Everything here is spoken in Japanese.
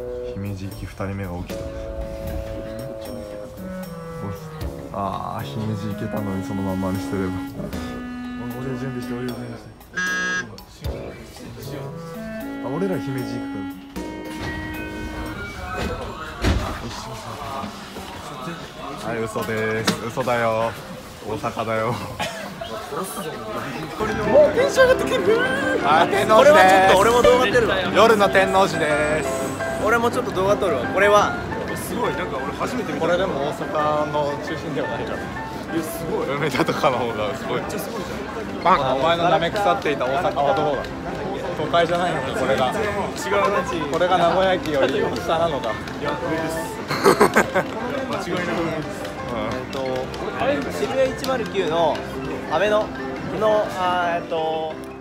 姫路行き2人目が起きた。ああ、姫路行けたのにそのまんまにしてれば。俺準備して、俺準備して。あ、俺ら姫路行くから。はい、嘘です。嘘だよ。大阪だよ。もうテンション上がってきてる。あ、天王寺です。これはちょっと俺も動画撮るわ。夜の天王寺です。俺もちょっと動画撮るわ。これはすごい、なんか俺初めて見た。これでも大阪の中心ではないから。すごい。梅田とかの方がすごい。めっちゃすごいじゃん。お前の舐め腐っていた大阪はどこだ。都会じゃないのか、これが。違う。これが名古屋駅より下なのか。いや、上です。間違いなく上です。渋谷109の阿部の